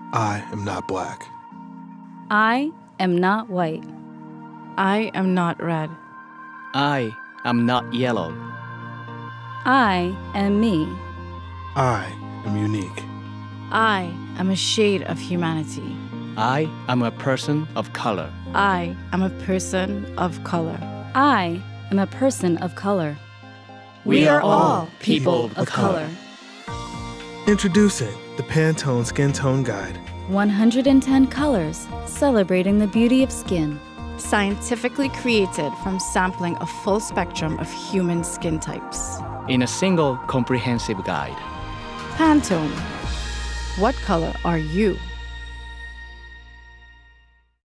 I am not black. I am not white. I am not red. I am not yellow. I am me. I am unique. I am a shade of humanity. I am a person of color. I am a person of color. I am a person of color. We are all people of color. Introducing the Pantone Skin Tone Guide. 110 colors celebrating the beauty of skin. Scientifically created from sampling a full spectrum of human skin types. In a single comprehensive guide. Pantone. What color are you?